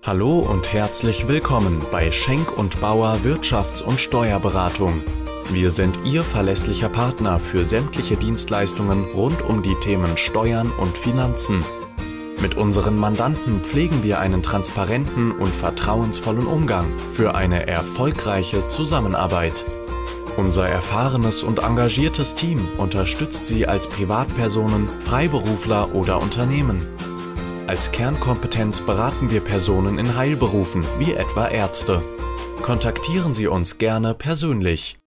Hallo und herzlich willkommen bei Schenk & Bauer Wirtschafts- und Steuerberatung. Wir sind Ihr verlässlicher Partner für sämtliche Dienstleistungen rund um die Themen Steuern und Finanzen. Mit unseren Mandanten pflegen wir einen transparenten und vertrauensvollen Umgang für eine erfolgreiche Zusammenarbeit. Unser erfahrenes und engagiertes Team unterstützt Sie als Privatpersonen, Freiberufler oder Unternehmen. Als Kernkompetenz beraten wir Personen in Heilberufen, wie etwa Ärzte. Kontaktieren Sie uns gerne persönlich.